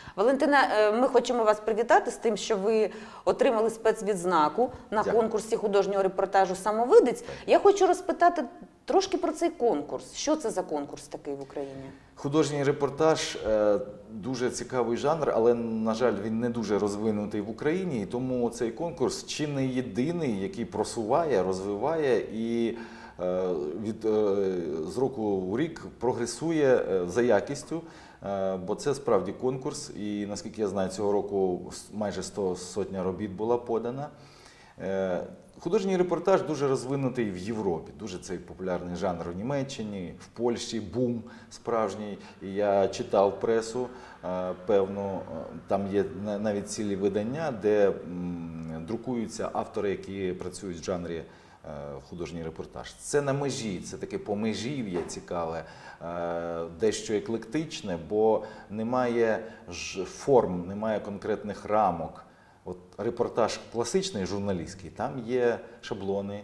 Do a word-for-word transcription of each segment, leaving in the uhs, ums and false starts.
Валентина, ми хочемо вас привітати з тим, що ви отримали спецвідзнаку на Дякую. конкурсі художнього репортажу «Самовидець». Я хочу розпитати трошки про цей конкурс. Що це за конкурс такий в Україні? Художній репортаж е, – дуже цікавий жанр, але, на жаль, він не дуже розвинутий в Україні. І тому цей конкурс чи не єдиний, який просуває, розвиває і е, від, е, з року в рік прогресує е, за якістю. Е, бо це справді конкурс, і, наскільки я знаю, цього року майже сто сотня робіт була подана. Е, Художній репортаж дуже розвинутий в Європі, дуже цей популярний жанр у Німеччині, в Польщі, бум справжній. І я читав пресу певну, там є навіть цілі видання, де друкуються автори, які працюють в жанрі художній репортаж. Це на межі, це таке помежів'я цікаве, дещо еклектичне, бо немає форм, немає конкретних рамок. От репортаж класичний, журналістський, там є шаблони,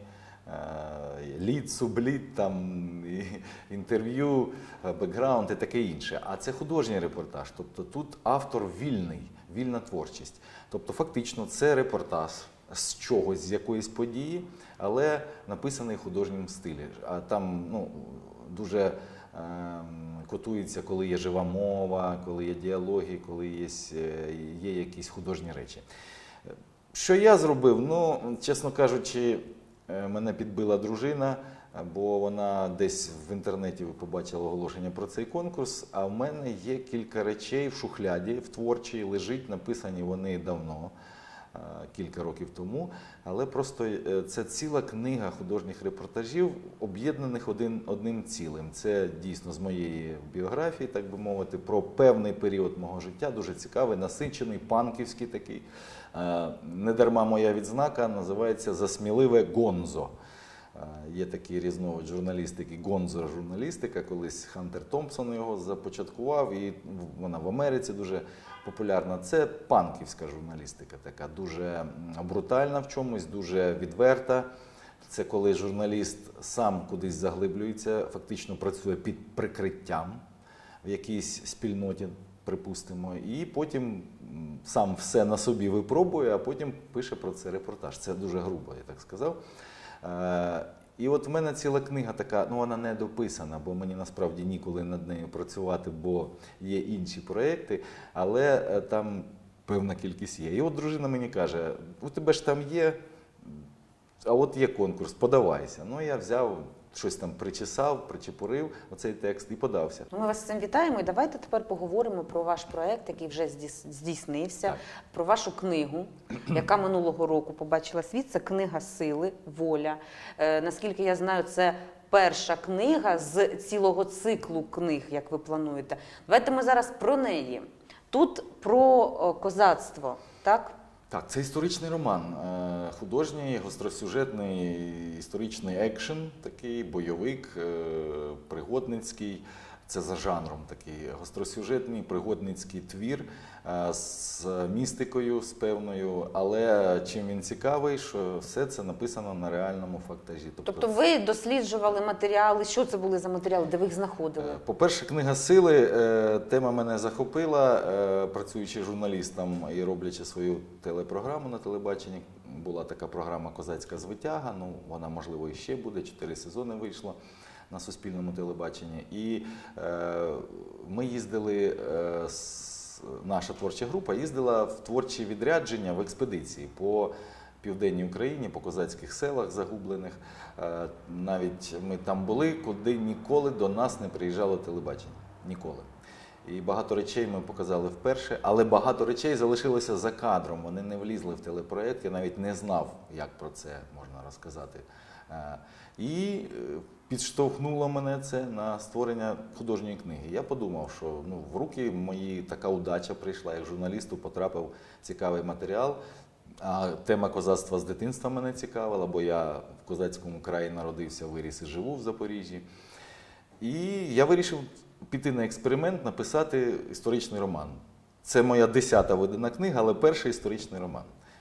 лід, сублід, там, інтерв'ю, бекграунд і таке інше. А це художній репортаж, тобто тут автор вільний, вільна творчість. Тобто фактично це репортаж з чогось, з якоїсь події, але написаний в художньому стилі. А там ну, дуже е, котується, коли є жива мова, коли є діалоги, коли є, є якісь художні речі. Що я зробив? Ну, чесно кажучи, мене підбила дружина, бо вона десь в інтернеті побачила оголошення про цей конкурс, а в мене є кілька речей в шухляді, в творчій, лежить, написані вони давно, кілька років тому, але просто це ціла книга художніх репортажів, об'єднаних один, одним цілим. Це дійсно з моєї біографії, так би мовити, про певний період мого життя, дуже цікавий, насичений, панківський такий. Недарма моя відзнака називається «За сміливе гонзо». Є такий різновид журналістики, гонзо-журналістика, колись Хантер Томпсон його започаткував, і вона в Америці дуже популярна. Це панківська журналістика, така дуже брутальна в чомусь, дуже відверта. Це коли журналіст сам кудись заглиблюється, фактично працює під прикриттям в якійсь спільноті, припустимо, і потім сам все на собі випробує, а потім пише про це репортаж. Це дуже грубо, я так сказав. І от в мене ціла книга така, ну вона не дописана, бо мені насправді ніколи над нею працювати, бо є інші проєкти, але там певна кількість є. І от дружина мені каже, у тебе ж там є, а от є конкурс, подавайся. Ну я взяв, щось там причесав, причепурив оцей текст і подався. Ми вас з цим вітаємо і давайте тепер поговоримо про ваш проєкт, який вже здійснився, так. Про вашу книгу, яка минулого року побачила світ. Це книга «Сили. Воля». Е, наскільки я знаю, це перша книга з цілого циклу книг, як ви плануєте. Давайте ми зараз про неї. Тут про козацтво, так? Так, це історичний роман, художній, гостросюжетний, історичний екшен, такий бойовик, пригодницький. Це за жанром такий гостросюжетний, пригодницький твір з містикою, з певною, але чим він цікавий, що все це написано на реальному фактажі. Тобто, тобто ви досліджували матеріали, що це були за матеріали, де ви їх знаходили? По-перше, книга «Сили», тема мене захопила, працюючи журналістом і роблячи свою телепрограму на телебаченні. Була така програма «Козацька звитяга», ну вона можливо і ще буде, чотири сезони вийшло на Суспільному телебаченні. І е, ми їздили, е, с, наша творча група їздила в творчі відрядження, в експедиції по Південній Україні, по козацьких селах загублених. Е, навіть ми там були, куди ніколи до нас не приїжджало телебачення. Ніколи. І багато речей ми показали вперше, але багато речей залишилося за кадром. Вони не влізли в телепроект, я навіть не знав, як про це можна розказати. Е, і підштовхнуло мене це на створення художньої книги. Я подумав, що ну, в руки мої така удача прийшла, як журналісту потрапив цікавий матеріал. А тема козацтва з дитинства мене цікавила, бо я в козацькому краї народився, виріс і живу в Запоріжжі. І я вирішив піти на експеримент, написати історичний роман. Це моя десята видана книга, але перший історичний роман.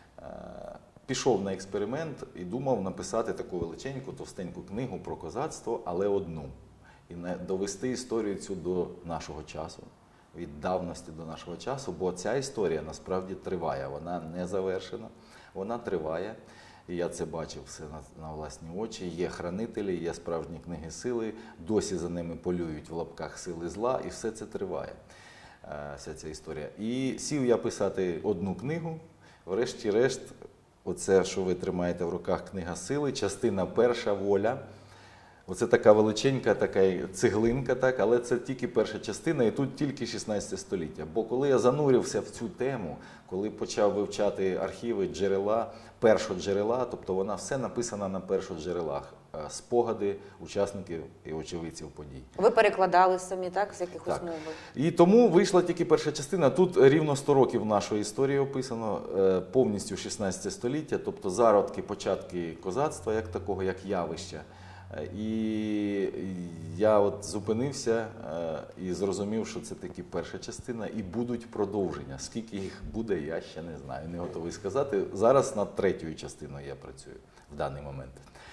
Пішов на експеримент і думав написати таку величеньку, товстеньку книгу про козацтво, але одну. І довести історію цю до нашого часу. від давності до нашого часу, бо ця історія насправді триває, вона не завершена, вона триває. І я це бачив все на, на власні очі. Є хранителі, є справжні книги сили, досі за ними полюють в лапках сили зла, і все це триває, вся ця історія. І сів я писати одну книгу, врешті-решт, оце, що ви тримаєте в руках, книга сили, частина перша, воля. Оце така величенька така цеглинка, так, але це тільки перша частина, і тут тільки шістнадцяте століття. Бо коли я занурився в цю тему, коли почав вивчати архіви, джерела, першоджерела, тобто вона все написана на першоджерелах, спогади учасників і очевидців подій. Ви перекладали самі, так, з якихось мов? І тому вийшла тільки перша частина. Тут рівно сто років нашої історії описано, повністю шістнадцяте століття, тобто зародки, початки козацтва як такого, як явища. І я от зупинився і зрозумів, що це таки перша частина, і будуть продовження. Скільки їх буде, я ще не знаю, не готовий сказати. Зараз над третьою частиною я працюю в даний момент.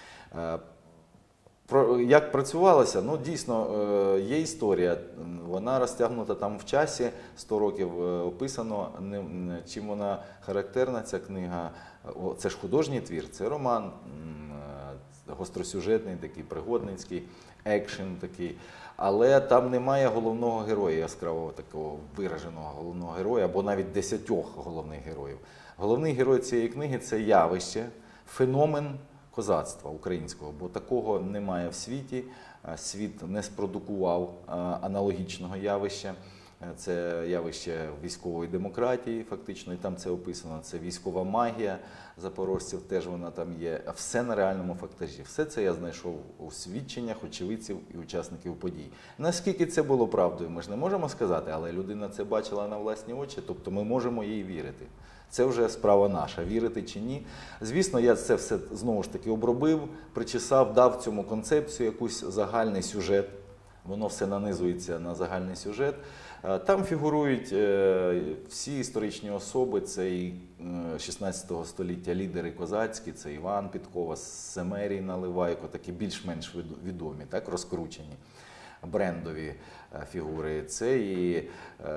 Як працювалося? Ну, дійсно, є історія, вона розтягнута там в часі, сто років описано. Чим вона характерна, ця книга? Це ж художній твір, це роман, гостросюжетний, такий пригодницький, екшен такий. Але там немає головного героя, яскравого такого вираженого головного героя, або навіть десятьох головних героїв. Головний герой цієї книги – це явище, феномен козацтва українського, бо такого немає в світі, світ не спродукував аналогічного явища. Це явище військової демократії, фактично, і там це описано. Це військова магія запорожців, теж вона там є. Все на реальному фактажі. Все це я знайшов у свідченнях очевидців і учасників подій. Наскільки це було правдою, ми ж не можемо сказати, але людина це бачила на власні очі, тобто ми можемо їй вірити. Це вже справа наша, вірити чи ні. Звісно, я це все знову ж таки обробив, причесав, дав цьому концепцію, якийсь загальний сюжет. Воно все нанизується на загальний сюжет. Там фігурують всі історичні особи, це і шістнадцятого століття лідери козацькі, це Іван Підкова, Семерій Наливайко, такі більш-менш відомі, так, розкручені, брендові фігури. Це і е,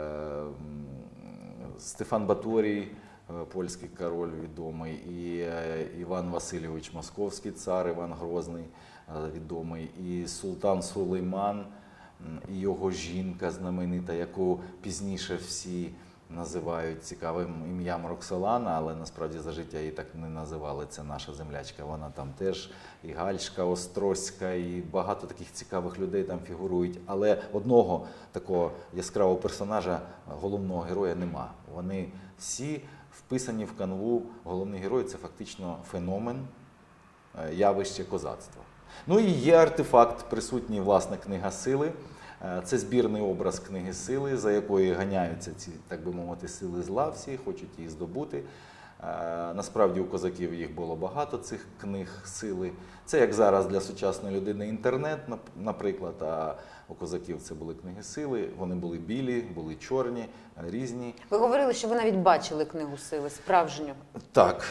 Стефан Баторій, польський король відомий, і Іван Васильович Московський цар, Іван Грозний відомий, і султан Сулейман, і його жінка знаменита, яку пізніше всі називають цікавим ім'ям Роксолана, але насправді за життя її так не називали, це наша землячка. Вона там теж і Гальшка Острозька, і багато таких цікавих людей там фігурують. Але одного такого яскравого персонажа, головного героя, нема. Вони всі вписані в канву. Головний герой – це фактично феномен, явище козацтва. Ну і є артефакт, присутній, власне, книга сили. Це збірний образ книги сили, за якою ганяються ці, так би мовити, сили зла, всі хочуть її здобути. Насправді у козаків їх було багато, цих книг сили. Це як зараз для сучасної людини інтернет, наприклад, а у козаків це були книги сили. Вони були білі, були чорні, різні. Ви говорили, що ви навіть бачили книгу сили, справжню. Так.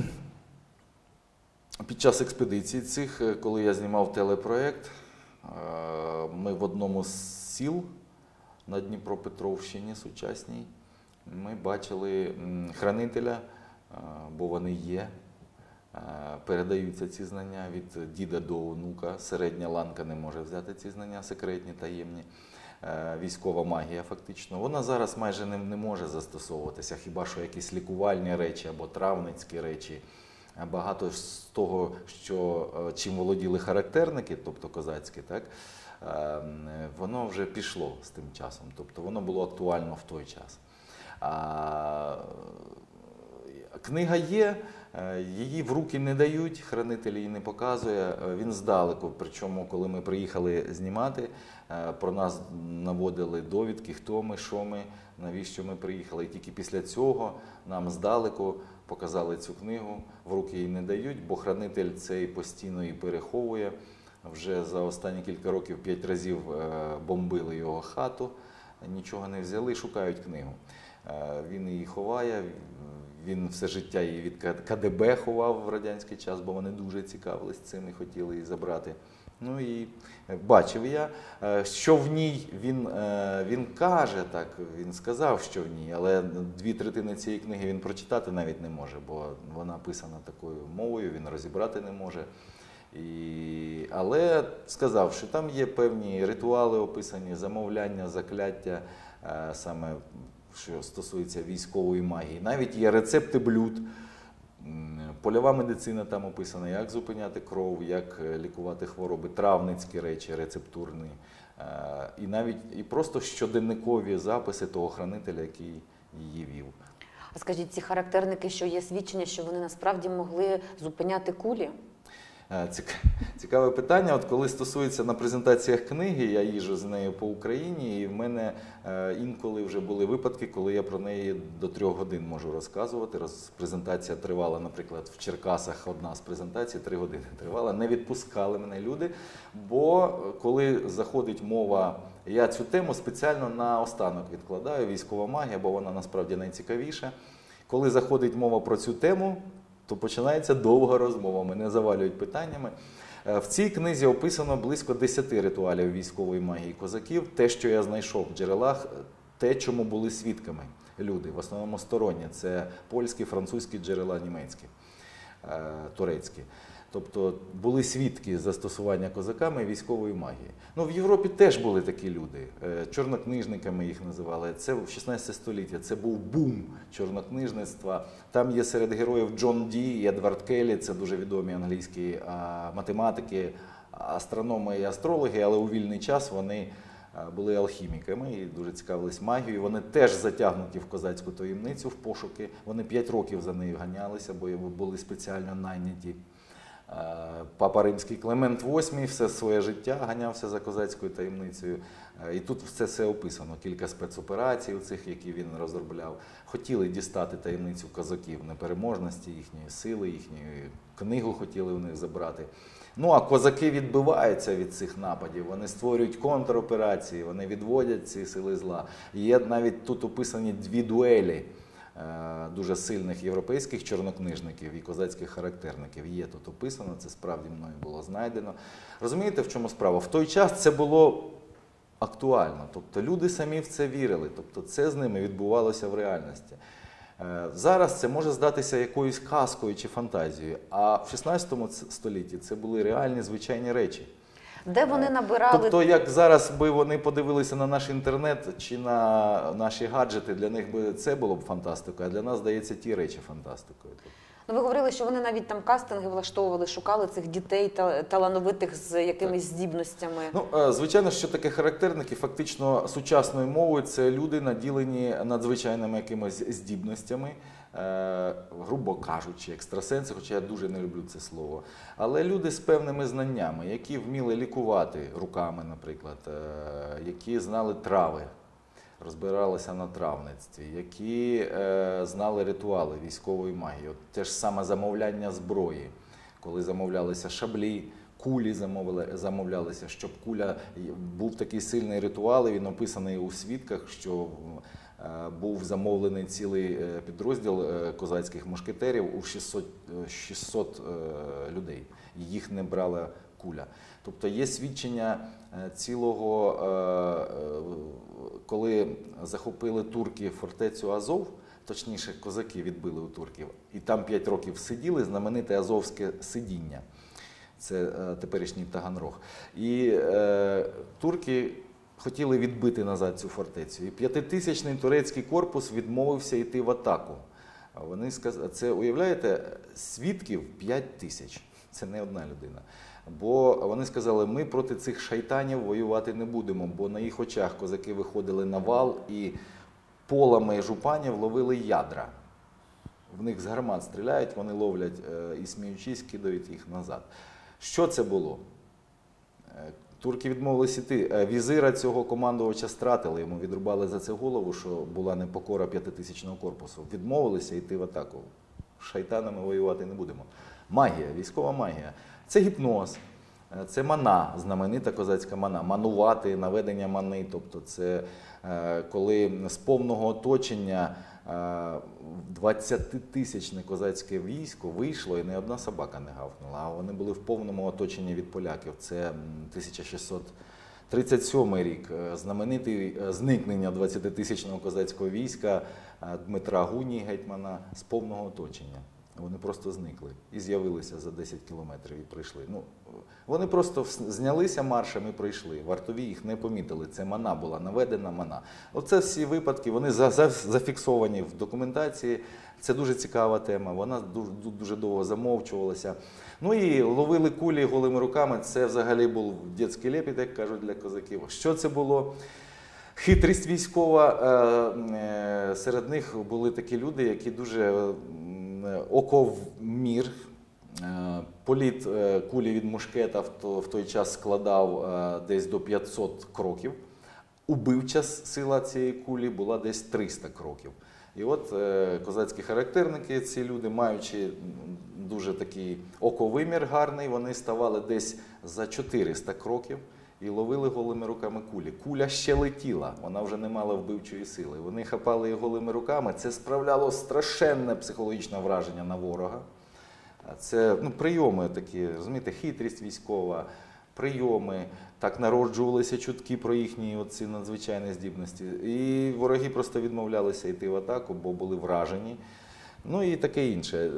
Під час експедицій цих, коли я знімав телепроєкт, ми в одному з сіл на Дніпропетровщині сучасній, ми бачили хранителя, бо вони є, передаються ці знання від діда до онука, середня ланка не може взяти ці знання, секретні, таємні. Військова магія фактично. Вона зараз майже не, не може застосовуватися, хіба що якісь лікувальні речі або травницькі речі. Багато з того, що, чим володіли характерники, тобто козацькі, так, воно вже пішло з тим часом, тобто воно було актуально в той час. А, книга є, її в руки не дають, хранитель її не показує, він здалеку. Причому, коли ми приїхали знімати, про нас наводили довідки, хто ми, що ми, навіщо ми приїхали. І тільки після цього нам здалеку показали цю книгу, в руки її не дають, бо хранитель цей постійно її переховує. Вже за останні кілька років п'ять разів бомбили його хату, нічого не взяли, шукають книгу. Він її ховає, він все життя її від ка де бе ховав в радянський час, бо вони дуже цікавились цим і хотіли її забрати. Ну і бачив я, е, що в ній він, е, він каже, так, він сказав, що в ній, але дві третини цієї книги він прочитати навіть не може, бо вона писана такою мовою, він розібрати не може. І... Але сказав, що там є певні ритуали описані, замовляння, закляття, е, саме що стосується військової магії. Навіть є рецепти блюд. Польова медицина там описана, як зупиняти кров, як лікувати хвороби, травницькі речі, рецептурні. І навіть і просто щоденникові записи того хранителя, який її вів. А скажіть, ці характерники, що є свідчення, що вони насправді могли зупиняти кулі? Цікаве питання. От коли стосується на презентаціях книги, я їжджу з нею по Україні, і в мене інколи вже були випадки, коли я про неї до трьох годин можу розказувати. Роз, презентація тривала, наприклад, в Черкасах одна з презентацій, три години тривала. Не відпускали мене люди, бо коли заходить мова, я цю тему спеціально на останок відкладаю, військова магія, бо вона насправді найцікавіша. Коли заходить мова про цю тему, то починається довга розмова, мене завалюють питаннями. В цій книзі описано близько десяти ритуалів військової магії козаків. Те, що я знайшов в джерелах, те, чому були свідками люди, в основному сторонні. Це польські, французькі джерела, німецькі, турецькі. Тобто були свідки застосування козаками військової магії. Ну, в Європі теж були такі люди, чорнокнижниками їх називали. Це в шістнадцяте століття, це був бум чорнокнижництва. Там є серед героїв Джон Ді і Едвард Келлі, це дуже відомі англійські математики, астрономи і астрологи, але у вільний час вони були алхіміками і дуже цікавились магією. Вони теж затягнуті в козацьку таємницю, в пошуки. Вони п'ять років за нею ганялися, бо були спеціально найняті. Папа Римський Климент восьмий все своє життя ганявся за козацькою таємницею. І тут все це описано. Кілька спецоперацій цих, які він розробляв. Хотіли дістати таємницю козаків, непереможності їхньої сили, їхньої книгу хотіли у них забрати. Ну, а козаки відбиваються від цих нападів, вони створюють контроперації, вони відводять ці сили зла. Є навіть тут описані дві дуелі дуже сильних європейських чорнокнижників і козацьких характерників. Є тут описано, це справді мною було знайдено. Розумієте, в чому справа? В той час це було актуально, тобто люди самі в це вірили, тобто це з ними відбувалося в реальності. Зараз це може здатися якоюсь казкою чи фантазією, а в шістнадцятому столітті це були реальні звичайні речі. Де вони набирали? Тобто, як зараз би вони подивилися на наш інтернет чи на наші гаджети, для них би це було б фантастикою, а для нас, здається, ті речі фантастикою. Ну, ви говорили, що вони навіть там кастинги влаштовували, шукали цих дітей талановитих з якимись так. здібностями. Ну, звичайно, що таке характерники, фактично сучасною мовою, це люди, наділені надзвичайними якимись здібностями, е, грубо кажучи, екстрасенси, хоча я дуже не люблю це слово. Але люди з певними знаннями, які вміли лікувати руками, наприклад, е, які знали трави, розбиралися на травництві, які е, знали ритуали військової магії. От те ж саме замовляння зброї, коли замовлялися шаблі, кулі замовля, замовлялися, щоб куля, був такий сильний ритуал, і він описаний у свідках, що е, був замовлений цілий підрозділ е, козацьких мушкетерів у шістсот, шістсот е, людей, і їх не брала куля. Тобто є свідчення цілого, коли захопили турки фортецю Азов, точніше козаки відбили у турків, і там п'ять років сиділи, знамените Азовське сидіння, це теперішній Таганрог. І е, турки хотіли відбити назад цю фортецю, і п'ятитисячний турецький корпус відмовився йти в атаку. Вони сказали, це, уявляєте, свідків п'ять тисяч, це не одна людина. Бо вони сказали, ми проти цих шайтанів воювати не будемо, бо на їх очах козаки виходили на вал і полами жупанів ловили ядра. В них з гармат стріляють, вони ловлять і сміючись, кидають їх назад. Що це було? Турки відмовилися йти. Візира цього командувача стратили, йому відрубали за це голову, що була непокора п'ятитисячного корпусу. Відмовилися йти в атаку. Шайтанами воювати не будемо. Магія, військова магія. Це гіпноз, це мана, знаменита козацька мана. Манувати, наведення мани, тобто це коли з повного оточення двадцятитисячне козацьке військо вийшло, і не одна собака не гавкнула, а вони були в повному оточенні від поляків. Це тисяча шістсот тридцять сьомий рік, знаменитий зникнення двадцятитисячного козацького війська Дмитра Гуні, гетьмана, з повного оточення. Вони просто зникли і з'явилися за десять кілометрів і прийшли. Ну, вони просто знялися маршем і прийшли. Вартові їх не помітили. Це мана була, наведена мана. Оце всі випадки, вони зафіксовані в документації. Це дуже цікава тема, вона дуже, дуже довго замовчувалася. Ну і ловили кулі голими руками. Це взагалі був дитячий лепіт, як кажуть для козаків. Що це було? Хитрість військова. Серед них були такі люди, які дуже оковмір. Політ кулі від мушкета в той час складав десь до п'ятсот кроків. Убивча сила цієї кулі була десь триста кроків. І от козацькі характерники, ці люди, маючи дуже такий оковимір гарний, вони ставали десь за чотириста кроків і ловили голими руками кулі. Куля ще летіла, вона вже не мала вбивчої сили. Вони хапали її голими руками, це справляло страшенне психологічне враження на ворога. Це ну, прийоми такі, розумієте, хитрість військова, прийоми, так народжувалися чутки про їхні оці надзвичайні здібності. І вороги просто відмовлялися йти в атаку, бо були вражені. Ну і таке інше.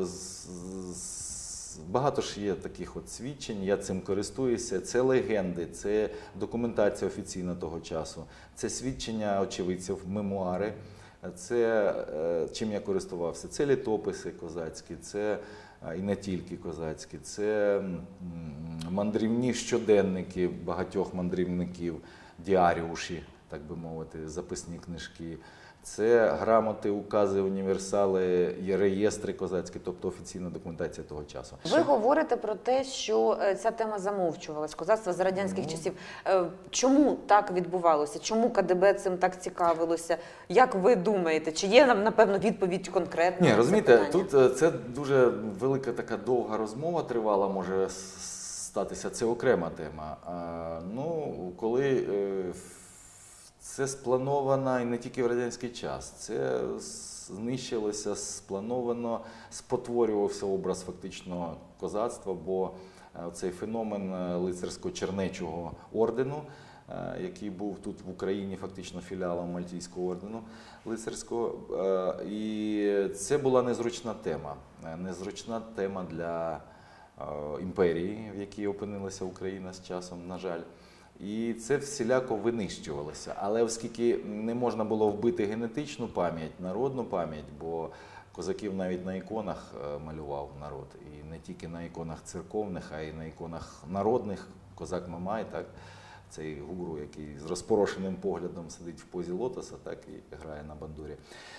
Багато ж є таких от свідчень, я цим користуюся. Це легенди, це документація офіційна того часу, це свідчення очевидців, мемуари. Це, чим я користувався, це літописи козацькі, це і не тільки козацькі, це мандрівні щоденники багатьох мандрівників, діаріуші, так би мовити, записні книжки. Це грамоти, укази, універсали, є реєстри козацькі, тобто офіційна документація того часу. Ви говорите про те, що ця тема замовчувалась, козацтво з радянських ну, часів. Чому так відбувалося? Чому КДБ цим так цікавилося? Як ви думаєте? Чи є, напевно, відповідь конкретна? Ні, розумієте, тут це дуже велика така довга розмова тривала, може статися, це окрема тема. Ну, коли... Це сплановано і не тільки в радянський час. Це знищилося, сплановано, спотворювався образ фактично козацтва, бо цей феномен лицарсько-чернечого ордену, який був тут в Україні фактично філіалом Мальтійського ордену лицарського, і це була незручна тема. Незручна тема для імперії, в якій опинилася Україна з часом, на жаль. І це всіляко винищувалося. Але оскільки не можна було вбити генетичну пам'ять, народну пам'ять, бо козаків навіть на іконах малював народ. І не тільки на іконах церковних, а й на іконах народних. Козак Мамай, так, цей гуру, який з розпорошеним поглядом сидить в позі лотоса, так, і грає на бандурі.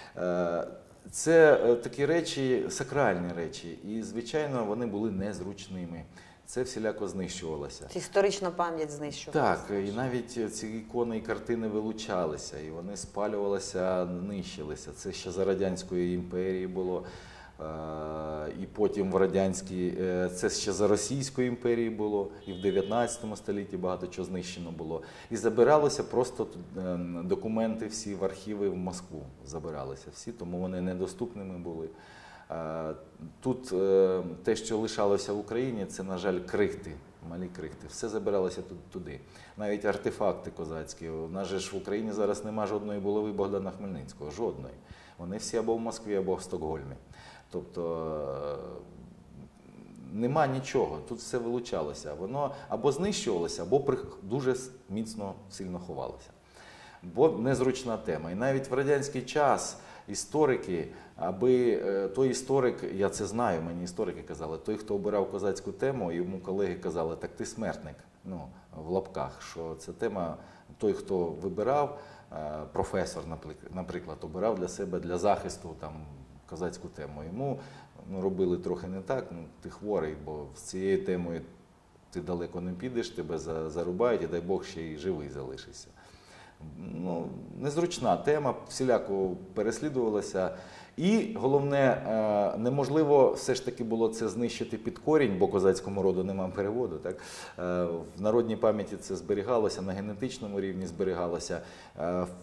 Це такі речі, сакральні речі. І, звичайно, вони були незручними. Це всіляко знищувалося. Історична пам'ять знищувалася. Так, і навіть ці ікони і картини вилучалися, і вони спалювалися, нищилися. Це ще за Радянської імперії було, і потім в радянській, це ще за Російської імперії було, і в дев'ятнадцятому столітті багато чого знищено було. І забиралися просто документи всі в архіви в Москву, забиралися всі, тому вони недоступними були. Тут те, що лишалося в Україні, це, на жаль, крихти, малі крихти. Все забиралося туди. Навіть артефакти козацькі. У нас же ж в Україні зараз нема жодної булави Богдана Хмельницького. Жодної. Вони всі або в Москві, або в Стокгольмі. Тобто нема нічого. Тут все вилучалося. Воно або знищувалося, або дуже міцно, сильно ховалося. Бо незручна тема. І навіть в радянський час історики, аби той історик, я це знаю, мені історики казали, той, хто обирав козацьку тему, йому колеги казали, так ти смертник, ну, в лапках, що ця тема, той, хто вибирав, професор, наприклад, обирав для себе, для захисту там, козацьку тему. Йому ну, робили трохи не так, ну, ти хворий, бо з цією темою ти далеко не підеш, тебе зарубають, і дай Бог ще й живий залишишся. Ну, незручна тема, всіляко переслідувалася. І, головне, неможливо все ж таки було це знищити під корінь, бо козацькому роду немає переводу. Так? В народній пам'яті це зберігалося, на генетичному рівні зберігалося.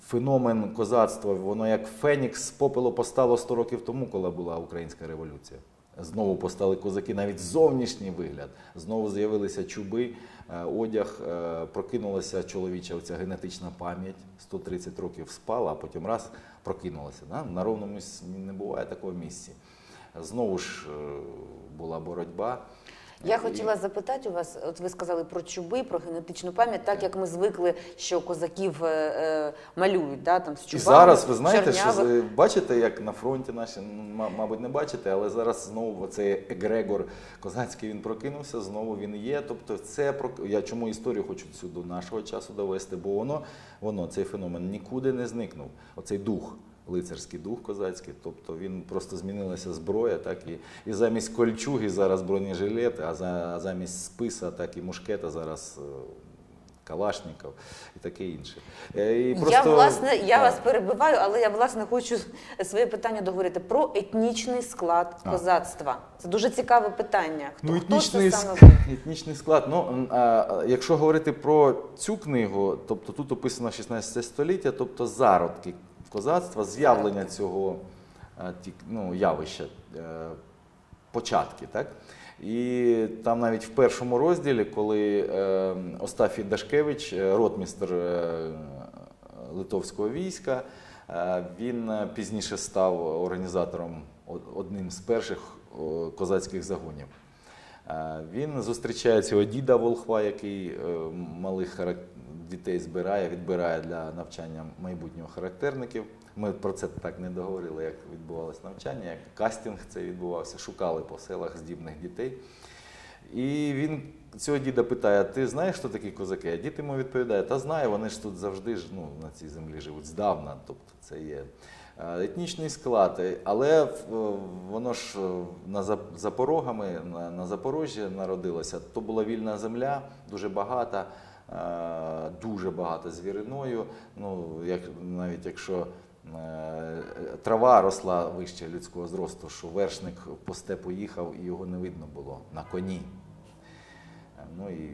феномен козацтва, воно як фенікс з попелу постало сто років тому, коли була Українська революція. Знову постали козаки, навіть зовнішній вигляд. Знову з'явилися чуби, одяг, прокинулася чоловіча оця генетична пам'ять. сто тридцять років спала, а потім раз прокинулася. На ровному місці не буває такого місця. Знову ж була боротьба. Я І... хотіла запитати у вас, от ви сказали про чуби, про генетичну пам'ять, так як ми звикли, що козаків е, е, малюють, да, там, з чубами, і зараз, ви знаєте, чорнявих. що бачите, як на фронті наші, мабуть, не бачите, але зараз знову цей егрегор козацький, він прокинувся, знову він є. Тобто це, я чому історію хочу цю до нашого часу довести, бо воно, воно, цей феномен нікуди не зникнув, оцей дух. Лицарський дух козацький, тобто він просто змінилася зброя, так і, і замість кольчуги зараз бронежилети, а, за, а замість списа, так і мушкета зараз калашників і таке інше. І просто... Я, власне, я вас перебиваю, але я, власне, хочу своє питання договорити про етнічний склад а. козацтва. Це дуже цікаве питання. Хто, ну, етнічний, хто це саме? етнічний склад, ну, а, якщо говорити про цю книгу, тобто тут описано шістнадцяте століття, тобто зародки козацтва, з'явлення цього ну, явища, початки. Так? І там навіть в першому розділі, коли Остафій Дашкевич, ротмістр литовського війська, він пізніше став організатором одним з перших козацьких загонів. Він зустрічає цього діда Волхва, який малих дітей збирає, відбирає для навчання майбутнього характерників. Ми про це так не договорили, як відбувалося навчання, як кастинг це відбувався, шукали по селах здібних дітей. І він цього діда питає: ти знаєш, хто такі козаки? А дід йому відповідає: та знаю, вони ж тут завжди ж, ну, на цій землі живуть здавна, тобто це є етнічний склад. Але воно ж за порогами, на Запорожжі народилося, то була вільна земля, дуже багата, дуже багато звіриною, ну, як, навіть якщо трава росла вище людського зросту, що вершник по степу їхав і його не видно було на коні. Ну і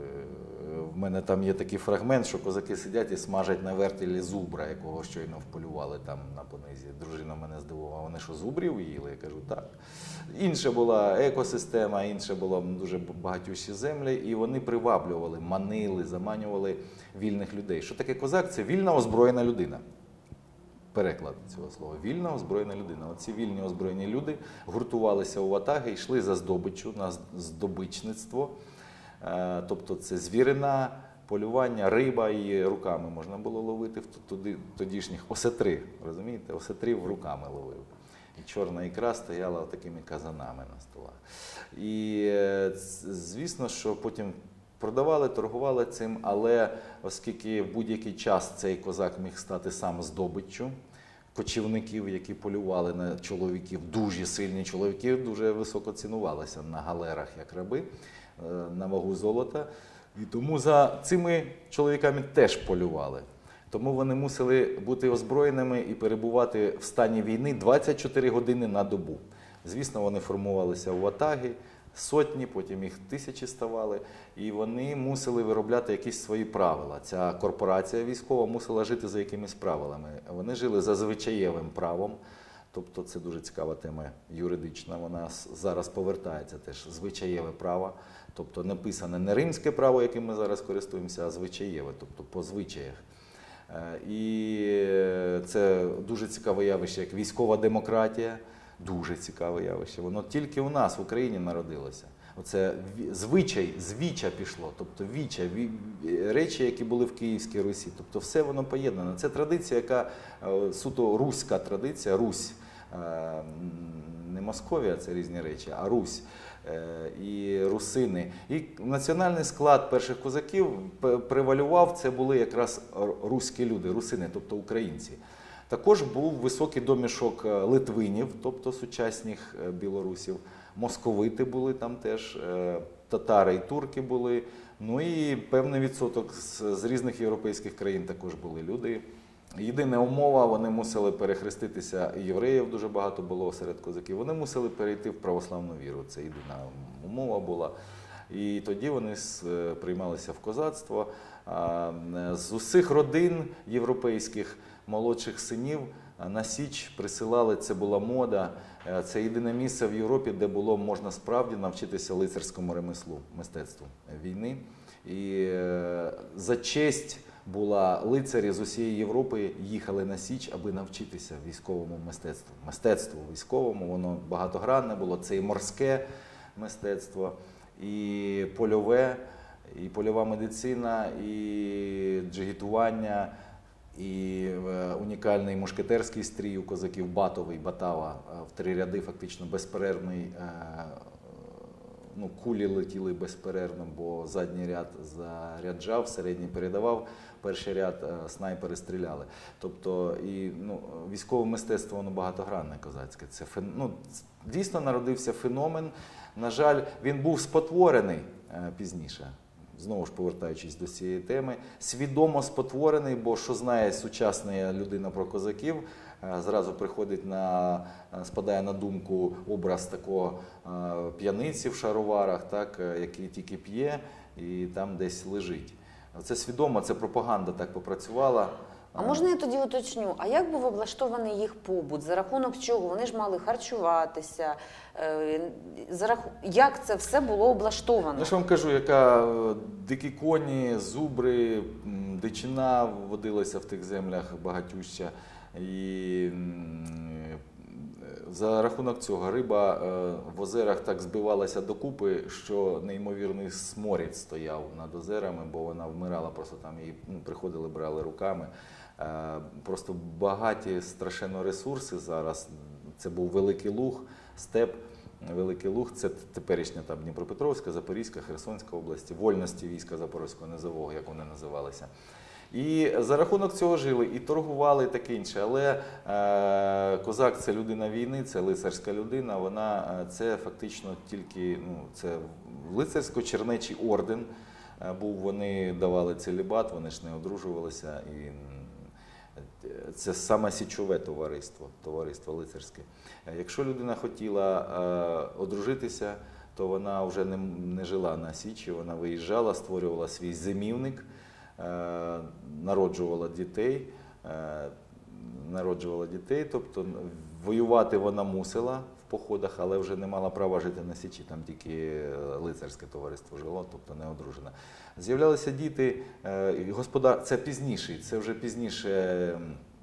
в мене там є такий фрагмент, що козаки сидять і смажать на вертелі зубра, якого щойно вполювали там на понизі. Дружина мене здивувала: вони що, зубрів їли? Я кажу: так. Інша була екосистема, інша була дуже багатющі землі, і вони приваблювали, манили, заманювали вільних людей. Що таке козак? Це вільна озброєна людина. Переклад цього слова. Вільна озброєна людина. Оці вільні озброєні люди гуртувалися у ватаги, йшли за здобиччю, на здобичництво. Тобто це звірина, полювання, риба, її руками можна було ловити в туди, тодішніх осетри, розумієте? Осетрів руками ловив. І чорна ікра стояла такими казанами на столах. І звісно, що потім продавали, торгували цим, але оскільки в будь-який час цей козак міг стати сам здобиччю, кочівників, які полювали на чоловіків, дуже сильні чоловіки, дуже високо цінувалися на галерах як раби, на вагу золота. І тому за цими чоловіками теж полювали. Тому вони мусили бути озброєними і перебувати в стані війни двадцять чотири години на добу. Звісно, вони формувалися у ватаги, сотні, потім їх тисячі ставали, і вони мусили виробляти якісь свої правила. Ця корпорація військова мусила жити за якимись правилами. Вони жили за звичаєвим правом, тобто це дуже цікава тема юридична, вона зараз повертається теж, звичаєве право, тобто написане не римське право, яким ми зараз користуємося, а звичаєве, тобто по звичаях. І це дуже цікаве явище, як військова демократія, дуже цікаве явище. Воно тільки у нас в Україні народилося. Оце звичай, звіча пішло, тобто віча, речі, які були в Київській Русі, тобто все воно поєднане. Це традиція, яка суто руська традиція, Русь, не Московія, це різні речі, а Русь і русини. І національний склад перших козаків превалював, це були якраз руські люди, русини, тобто українці. Також був високий домішок литвинів, тобто сучасних білорусів, московити були там теж, татари і турки були, ну і певний відсоток з різних європейських країн також були люди. Єдина умова, вони мусили перехреститися, євреїв дуже багато було серед козаків, вони мусили перейти в православну віру, це єдина умова була. І тоді вони с- е, приймалися в козацтво. А, е, З усіх родин європейських молодших синів е, на Січ присилали, це була мода. Е, Це єдине місце в Європі, де було можна справді навчитися лицарському ремеслу, мистецтву війни. І е, за честь була лицарі з усієї Європи їхали на Січ, аби навчитися військовому мистецтву. Мистецтву військовому, воно багатогранне було. Це і морське мистецтво, і польове, і польова медицина, і джигітування, і е, унікальний мушкетерський стрій у козаків, батовий, батава, е, в три ряди фактично безперервний. е, Ну, кулі летіли безперервно, бо задній ряд заряджав, середній передавав, перший ряд е, снайпери стріляли. Тобто і, ну, військове мистецтво воно багатогранне козацьке. Це фен... ну, дійсно народився феномен. На жаль, він був спотворений е, пізніше. Знову ж повертаючись до цієї теми, свідомо спотворений, бо що знає сучасна людина про козаків, е, зразу приходить на, е, спадає на думку образ такого е, п'яниці в шароварах, так, е, який тільки п'є і там десь лежить. Це свідомо, це пропаганда так попрацювала. А можна я тоді уточню, а як був облаштований їх побут? За рахунок чого? Вони ж мали харчуватися. е, За раху... Як це все було облаштовано? Я ж вам кажу, яка е, дикі коні, зубри, м, дичина водилася в тих землях багатюща. І м, за рахунок цього риба е, в озерах так збивалася докупи, що неймовірний сморід стояв над озерами, бо вона вмирала, просто там її ну, приходили, брали руками. Е, Просто багаті страшенно ресурси зараз. Це був Великий Луг, степ. Великий Луг – це теперішня там Дніпропетровська, Запорізька, Херсонська області, вольності війська Запорозького низового, як вони називалися. І за рахунок цього жили, і торгували, і таке інше. Але е, козак – це людина війни, це лицарська людина, вона – це фактично тільки, ну, це лицарсько-чернечий орден е, був, вони давали целібат, вони ж не одружувалися. І це саме січове товариство, товариство лицарське. Якщо людина хотіла е, одружитися, то вона вже не, не жила на Січі, вона виїжджала, створювала свій зимівник, е, народжувала дітей, е, народжувала дітей, тобто воювати вона мусила в походах, але вже не мала права жити на Січі, там тільки лицарське товариство жило, тобто не одружена. З'являлися діти, е, господар, це пізніше, це вже пізніше е,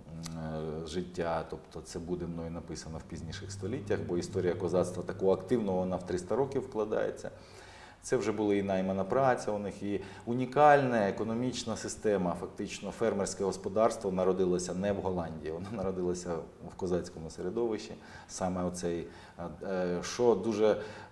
життя, тобто це буде мною написано в пізніших століттях, бо історія козацтва такого активного, вона в триста років вкладається. Це вже була і наймана праця у них, і унікальна економічна система, фактично фермерське господарство народилося не в Голландії, воно народилося в козацькому середовищі. Саме оцей, що дуже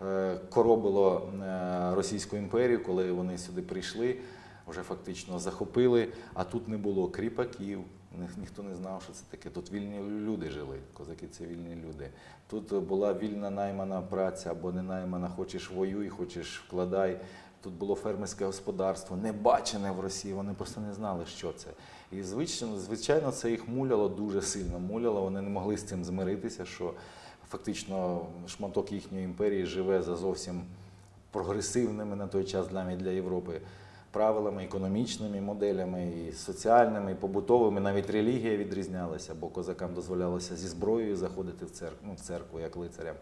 коробило Російську імперію, коли вони сюди прийшли, вже фактично захопили, а тут не було кріпаків, ніхто не знав, що це таке. Тут вільні люди жили, козаки – це вільні люди. Тут була вільна наймана праця, або не наймана, хочеш воюй, хочеш вкладай. Тут було фермерське господарство, не бачене в Росії, вони просто не знали, що це. І звичайно, звичайно, це їх муляло, дуже сильно муляло, вони не могли з цим змиритися, що фактично шматок їхньої імперії живе за зовсім прогресивними на той час навіть для Європи правилами, економічними моделями, і соціальними, і побутовими, навіть релігія відрізнялася, бо козакам дозволялося зі зброєю заходити в церкву, ну, в церкву як лицарям.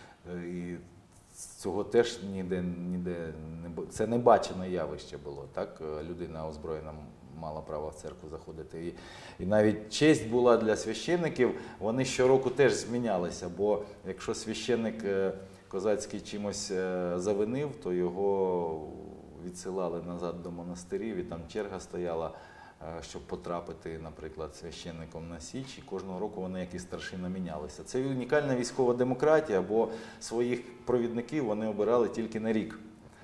І цього теж ніде, ніде не було. Це небачене явище було, так? Людина озброєна мала право в церкву заходити. І, і навіть честь була для священників, вони щороку теж змінялися, бо якщо священник козацький чимось завинив, то його відсилали назад до монастирів, і там черга стояла, щоб потрапити, наприклад, священником на Січ, і кожного року вони, як і старшина, мінялися. Це унікальна військова демократія, бо своїх провідників вони обирали тільки на рік.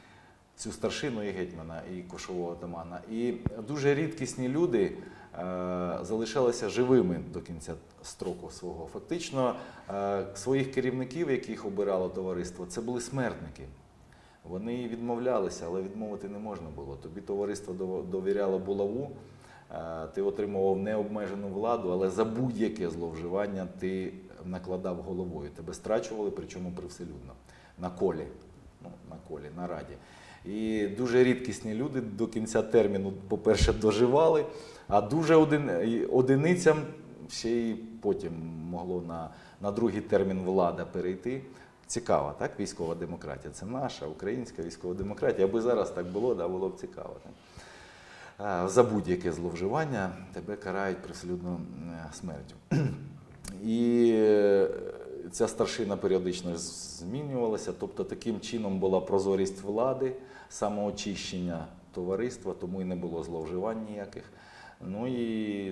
Цю старшину і гетьмана, і кошового отамана. І дуже рідкісні люди е, залишалися живими до кінця строку свого. Фактично, е, своїх керівників, яких обирало товариство, це були смертники. Вони відмовлялися, але відмовити не можна було. Тобі товариство довіряло булаву, ти отримував необмежену владу, але за будь-яке зловживання ти накладав головою. Тебе страчували, причому привселюдно, на колі, ну, на колі, на раді. І дуже рідкісні люди до кінця терміну, по-перше, доживали, а дуже один, одиницям ще й потім могло на, на другий термін влада перейти. Цікава, так, військова демократія. Це наша українська військова демократія. Аби зараз так було, да, було б цікаво. Так. За будь-яке зловживання тебе карають привселюдно смертю. І ця старшина періодично змінювалася, тобто таким чином була прозорість влади, самоочищення товариства, тому і не було зловживань ніяких. Ну і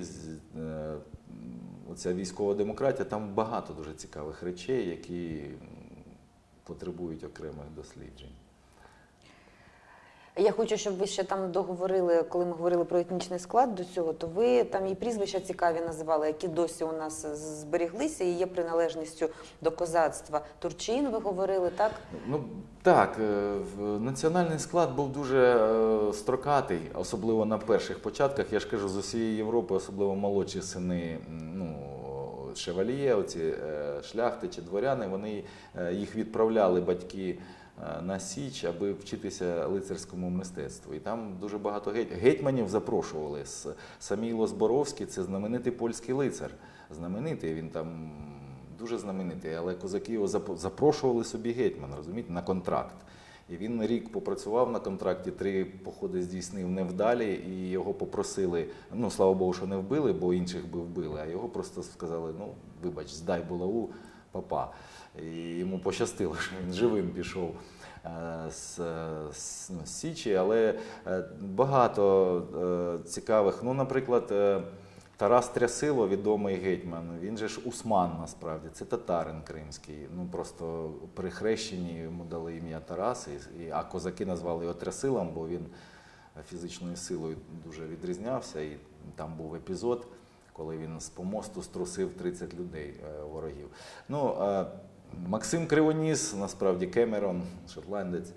оця військова демократія, там багато дуже цікавих речей, які потребують окремих досліджень. Я хочу, щоб ви ще там договорили, коли ми говорили про етнічний склад до цього, то ви там і прізвища цікаві називали, які досі у нас зберіглися і є приналежністю до козацтва. Турчин, ви говорили, так? Ну, так, національний склад був дуже строкатий, особливо на перших початках. Я ж кажу, з усієї Європи, особливо молодші сини, ну, шевальє, оці шляхти чи дворяни, вони їх відправляли батьки на Січ, аби вчитися лицарському мистецтву. І там дуже багато гетьманів запрошували. Саміло Зборовський – це знаменитий польський лицар. Знаменитий, він там дуже знаменитий, але козаки його запрошували собі гетьман, розумієте, на контракт. І він рік попрацював на контракті, три походи здійснив невдалі, і його попросили, ну, слава Богу, що не вбили, бо інших би вбили, а його просто сказали, ну, вибач, здай булаву, папа. І йому пощастило, що він живим пішов з, з, ну, з Січі, але багато цікавих, ну, наприклад, Тарас Трясило, відомий гетьман, він же ж Усман насправді, це татарин кримський, ну просто при хрещенні йому дали ім'я Тарас, і, а козаки назвали його Трясилом, бо він фізичною силою дуже відрізнявся, і там був епізод, коли він з помосту струсив тридцять людей ворогів. Ну, Максим Кривоніс, насправді Кемерон, шотландець,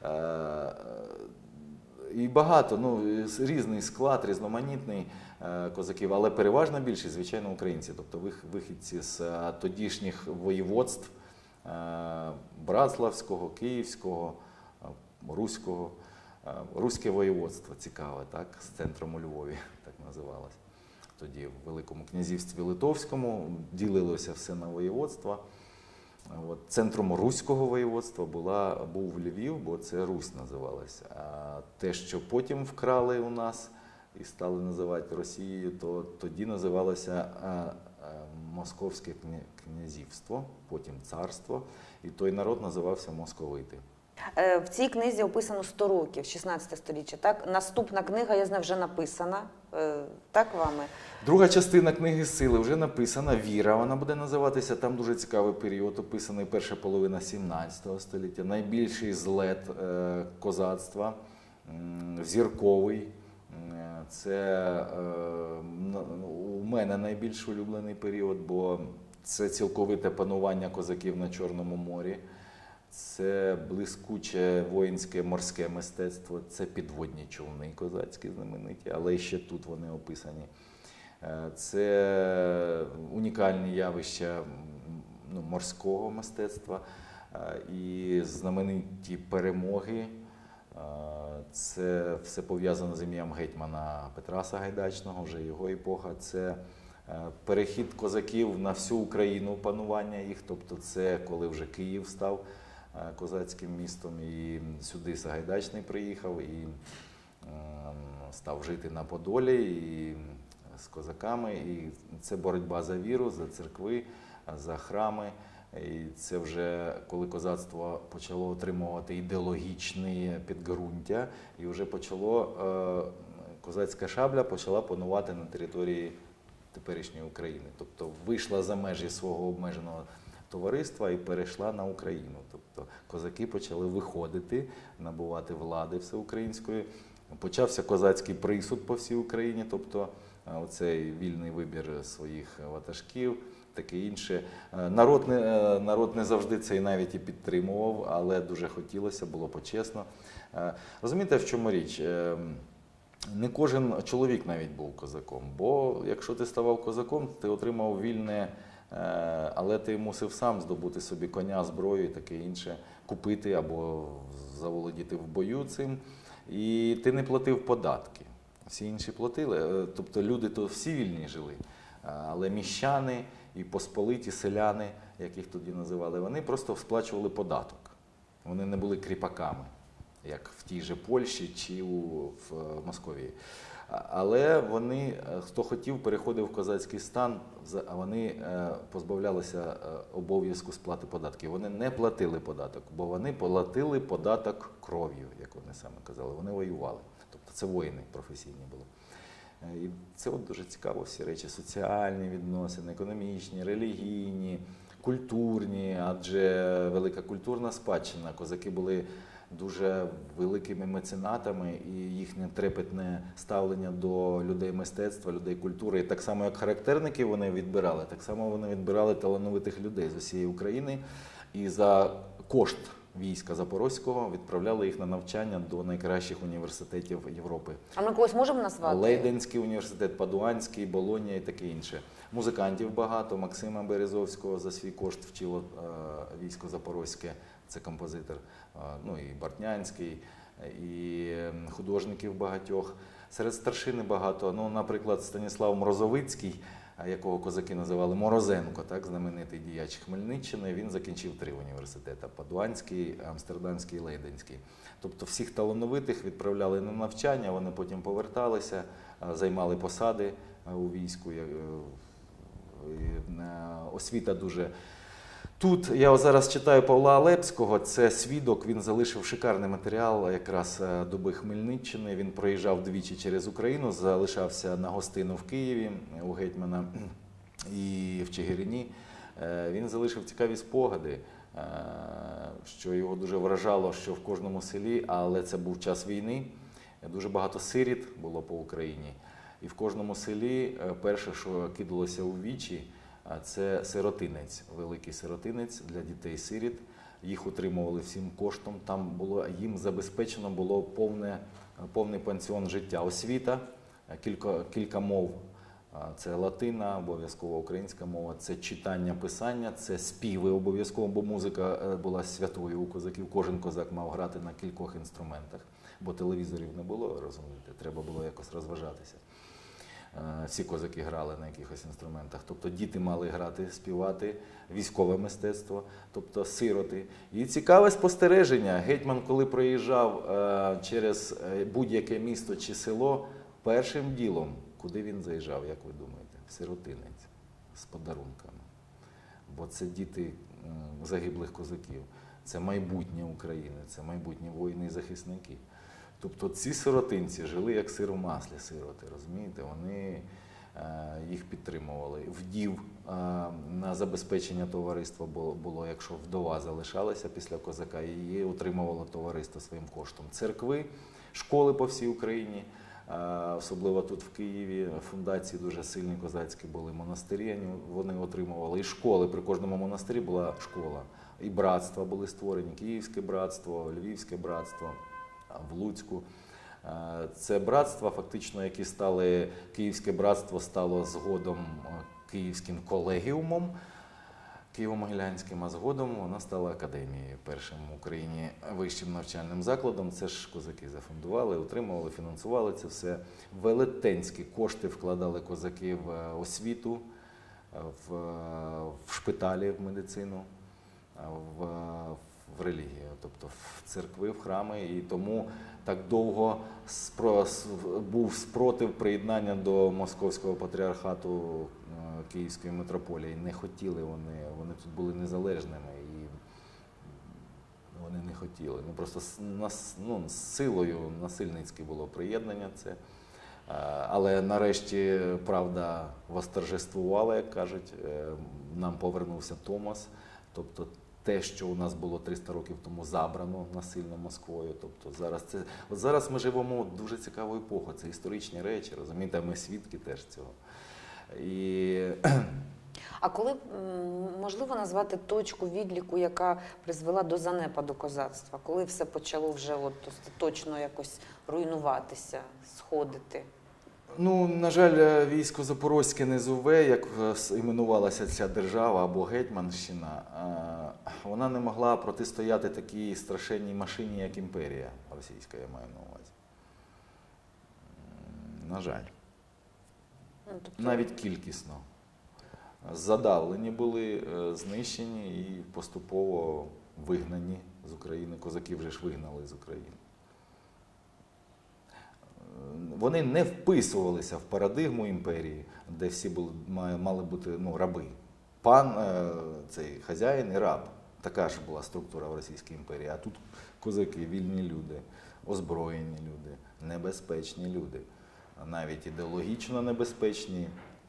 і багато, ну, різний склад, різноманітний козаків, але переважна більшість, звичайно, українці, тобто вихідці з тодішніх воєводств Братславського, Київського, Руського. Руське воєводство цікаве, так, з центром у Львові, так називалось. Тоді в Великому князівстві Литовському ділилося все на воєводства. От, центром руського воєводства була, був Львів, бо це Русь називалася. А те, що потім вкрали у нас і стали називати Росією, то тоді називалося а, а, Московське князівство, потім царство, і той народ називався московити. В цій книзі описано сто років, шістнадцяте сторіччя, так? Наступна книга, я знаю, вже написана, так, вами? Друга частина книги «Сили» вже написана, «Віра» вона буде називатися, там дуже цікавий період, описаний перша половина сімнадцятого століття, найбільший злет е, козацтва, м, зірковий, це е, у мене найбільш улюблений період, бо це цілковите панування козаків на Чорному морі. Це блискуче воїнське морське мистецтво, це підводні човни козацькі знамениті, але ще тут вони описані. Це унікальні явища, ну, морського мистецтва і знамениті перемоги. Це все пов'язано з ім'ям гетьмана Петра Сагайдачного, вже його епоха. Це перехід козаків на всю Україну, панування їх, тобто це коли вже Київ став козацьким містом, і сюди Сагайдачний приїхав і став жити на Подолі і з козаками. І це боротьба за віру, за церкви, за храми. І це вже коли козацтво почало отримувати ідеологічне підґрунтя, і вже почало, козацька шабля почала панувати на території теперішньої України. Тобто вийшла за межі свого обмеженого товариства і перейшла на Україну. Тобто козаки почали виходити, набувати влади всеукраїнської. Почався козацький присуд по всій Україні, тобто оцей вільний вибір своїх ватажків, таке інше. Народ не, народ не завжди це і навіть і підтримував, але дуже хотілося, було почесно. Розумієте, в чому річ? Не кожен чоловік навіть був козаком, бо якщо ти ставав козаком, ти отримав вільне Е, Але ти мусив сам здобути собі коня, зброю і таке інше, купити або заволодіти в бою цим. І ти не платив податки. Всі інші платили. Е, Тобто люди то всі вільні жили. Е, Але міщани і посполиті селяни, як їх тоді називали, вони просто сплачували податок. Вони не були кріпаками, як в тій же Польщі чи у, в Московії. Але вони, хто хотів, переходив в козацький стан, а вони е, позбавлялися е, обов'язку сплати податків. Вони не платили податок, бо вони платили податок кров'ю, як вони саме казали. Вони воювали. Тобто це воїни професійні були. Е, І це от дуже цікаво, всі речі: соціальні відносини, економічні, релігійні, культурні, адже велика культурна спадщина. Козаки були дуже великими меценатами, і їхнє трепетне ставлення до людей мистецтва, людей культури. І так само, як характерники вони відбирали, так само вони відбирали талановитих людей з усієї України. І за кошт війська Запорозького відправляли їх на навчання до найкращих університетів Європи. А ми когось можемо назвати? Лейденський університет, Падуанський, Болонія і таке інше. Музикантів багато. Максима Березовського за свій кошт вчило е, військо Запорозьке, це композитор, е, ну і Бортнянський, і художників багатьох. Серед старшини багато. Ну, наприклад, Станіслав Морозовицький, якого козаки називали Морозенко, так, знаменитий діяч Хмельниччини, він закінчив три університети – Падуанський, Амстердамський і Лейденський. Тобто всіх талановитих відправляли на навчання, вони потім поверталися, займали посади у війську. Освіта дуже... Тут я зараз читаю Павла Алепського, це свідок, він залишив шикарний матеріал якраз доби Хмельниччини. Він проїжджав двічі через Україну, залишався на гостину в Києві у гетьмана і в Чигирині. Він залишив цікаві спогади, що його дуже вражало, що в кожному селі, але це був час війни, дуже багато сиріт було по Україні. І в кожному селі перше, що кидалося у вічі, це сиротинець, великий сиротинець для дітей-сиріт. Їх утримували всім коштом. Там було, їм забезпечено було повне, повний пансіон життя. Освіта, кілька, кілька мов. Це латина, обов'язково українська мова, це читання, писання, це співи обов'язково, бо музика була святою у козаків. Кожен козак мав грати на кількох інструментах, бо телевізорів не було, розумієте, треба було якось розважатися. Всі козаки грали на якихось інструментах. Тобто діти мали грати, співати, військове мистецтво, тобто сироти. І цікаве спостереження. Гетьман, коли проїжджав через будь-яке місто чи село, першим ділом, куди він заїжджав, як ви думаєте? В сиротинець з подарунками. Бо це діти загиблих козаків, це майбутнє України, це майбутні воїни і захисники. Тобто ці сиротинці жили як сир в маслі, сироти, розумієте? Вони е, їх підтримували. Вдів е, на забезпечення товариства було, було, якщо вдова залишалася після козака, її утримувало товариство своїм коштом. Церкви, школи по всій Україні, е, особливо тут в Києві, фундації дуже сильні козацькі були, монастирі вони отримували. І школи, при кожному монастирі була школа. І братства були створені, Київське братство, Львівське братство. В Луцьку. Це братства, фактично, які стали, Київське братство стало згодом Київським колегіумом, Києво-Могилянським, а згодом вона стала академією, першим в Україні вищим навчальним закладом. Це ж козаки зафундували, утримували, фінансували це все. Велетенські кошти вкладали козаки в освіту, в, в шпиталі, в медицину, в в релігію, тобто в церкви, в храми, і тому так довго спро... був спротив приєднання до Московського патріархату Київської митрополії. Не хотіли вони, вони тут були незалежними, і вони не хотіли. Ну, просто ну, з силою насильницьке було приєднання це. Але нарешті правда восторжествувала, як кажуть, нам повернувся Томос, тобто те, що у нас було триста років тому забрано насильно Москвою. Тобто зараз це, от зараз ми живемо в дуже цікаву епоху, це історичні речі, розумієте, ми свідки теж цього. І... А коли можливо назвати точку відліку, яка призвела до занепаду козацтва? Коли все почало вже от остаточно якось руйнуватися, сходити? Ну, на жаль, військо Запорозьке низове, як іменувалася ця держава або Гетьманщина, вона не могла протистояти такій страшенній машині, як імперія російська, я маю на увазі. На жаль. Ну, тобто... Навіть кількісно. Задавлені були, знищені і поступово вигнані з України. Козаків вже ж вигнали з України. Вони не вписувалися в парадигму імперії, де всі були, мали бути ну, раби. Пан, цей хазяїн і раб. Така ж була структура в Російській імперії. А тут козаки, вільні люди, озброєні люди, небезпечні люди. Навіть ідеологічно небезпечні,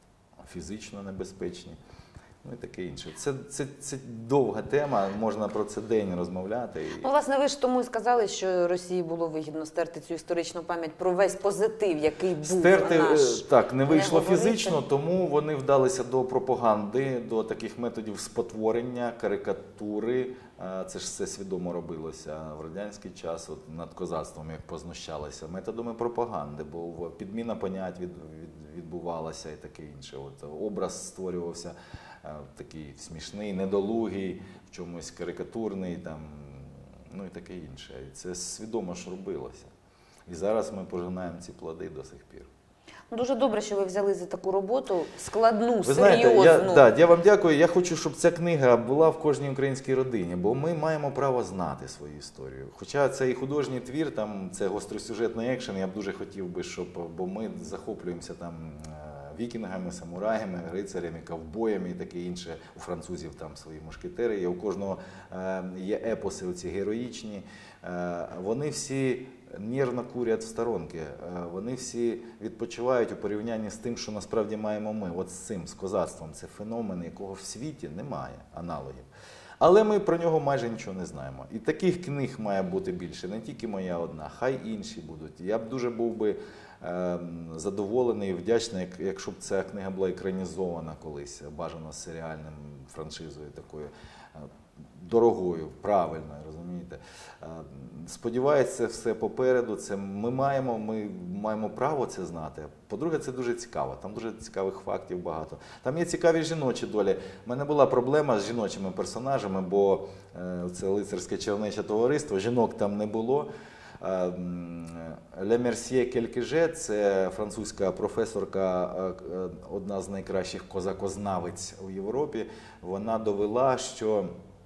фізично небезпечні. Ну і таке інше. Це, це, це довга тема, можна про це день розмовляти. Ну, власне, ви ж тому і сказали, що Росії було вигідно стерти цю історичну пам'ять про весь позитив, який був Стерти, наш. так, не вийшло не фізично, тому вони вдалися до пропаганди, до таких методів спотворення, карикатури. Це ж все свідомо робилося в радянський час, от, над козацтвом, як познущалися, методами пропаганди, бо підміна понять від, від, відбувалася і таке інше. От, образ створювався такий смішний, недолугий, в чомусь карикатурний, там, ну і таке інше. І це свідомо ж робилося. І зараз ми пожинаємо ці плоди до сих пір. Дуже добре, що ви взяли за таку роботу, складну, ви серйозну. Знаєте, я, да, я вам дякую. Я хочу, щоб ця книга була в кожній українській родині, бо ми маємо право знати свою історію. Хоча це і художній твір, там, це гостросюжетний екшен, я б дуже хотів би, щоб, бо ми захоплюємося там вікінгами, самураями, рицарями, ковбоями і таке інше. У французів там свої мушкетери є, у кожного е, є епоси оці героїчні. Е, вони всі нервно курять в сторонки, е, вони всі відпочивають у порівнянні з тим, що насправді маємо ми. От з цим, з козацтвом. Це феномен, якого в світі немає аналогів. Але ми про нього майже нічого не знаємо. І таких книг має бути більше, не тільки моя одна, хай інші будуть. Я б дуже був би е, задоволений і вдячний, якщо б ця книга була екранізована колись, бажано з серіальним франшизою такою, е, дорогою, правильною, розумієте. Е, сподіваюся, все попереду, це ми маємо, ми маємо право це знати. По-друге, це дуже цікаво, там дуже цікавих фактів багато. Там є цікаві жіночі долі. У мене була проблема з жіночими персонажами, бо е, це лицарське чоловіче товариство, жінок там не було. Ле Мерсьє Келькеже, це французька професорка, одна з найкращих козакознавиць у Європі. Вона довела, що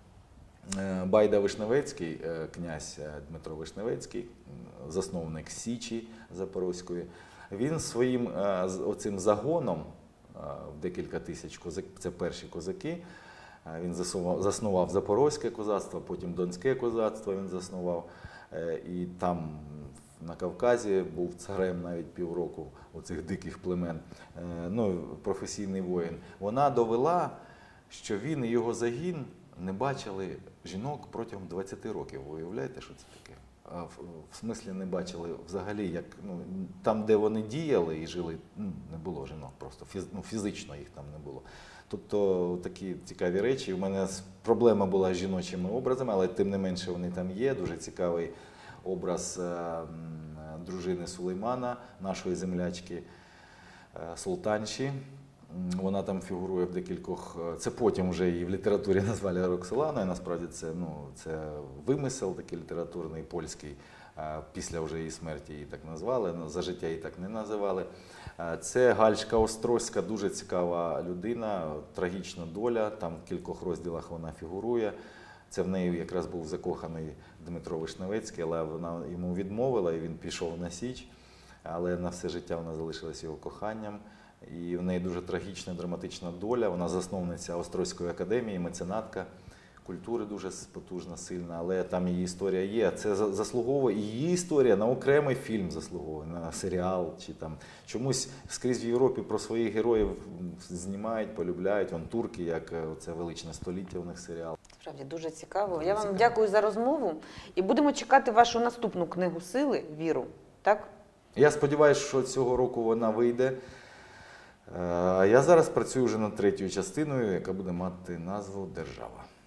Байда Вишневецький, князь Дмитро Вишневецький, засновник Січі Запорозької, він своїм оцим загоном, в декілька тисяч козаків, це перші козаки, він заснував Запорозьке козацтво, потім Донське козацтво він заснував. І там на Кавказі був царем навіть півроку оцих диких племен, ну, професійний воїн. Вона довела, що він і його загін не бачили жінок протягом двадцяти років. Ви уявляєте, що це таке? А в, в смислі не бачили взагалі, як, ну, там, де вони діяли і жили, ну, не було жінок просто, фіз, ну, фізично їх там не було. Тобто такі цікаві речі. У мене проблема була з жіночими образами, але тим не менше вони там є. Дуже цікавий образ е, дружини Сулеймана, нашої землячки е, Султанші. Вона там фігурує в декількох, це потім вже її в літературі назвали Роксоланою, насправді це, ну, це вимисел такий літературний, польський, після вже її смерті її так назвали, за життя її так не називали. Це Гальшка Острозька, дуже цікава людина, трагічна доля, там в кількох розділах вона фігурує. Це в неї якраз був закоханий Дмитро Вишневецький, але вона йому відмовила і він пішов на Січ, але на все життя вона залишилася його коханням. І в неї дуже трагічна, драматична доля. Вона засновниця Острозької академії, меценатка культури дуже потужна, сильна, але там її історія є. Це заслуговує, її історія на окремий фільм заслуговує, на серіал. Чи там чомусь скрізь в Європі про своїх героїв знімають, полюбляють. Вон турки, як це величне століття у них серіал. Справді, дуже цікаво. Дуже Я вам цікаво. дякую за розмову і будемо чекати вашу наступну книгу «Сили», «Віру». Так? Я сподіваюся, що цього року вона вийде. Я зараз працюю вже над третьою частиною, яка буде мати назву «Держава».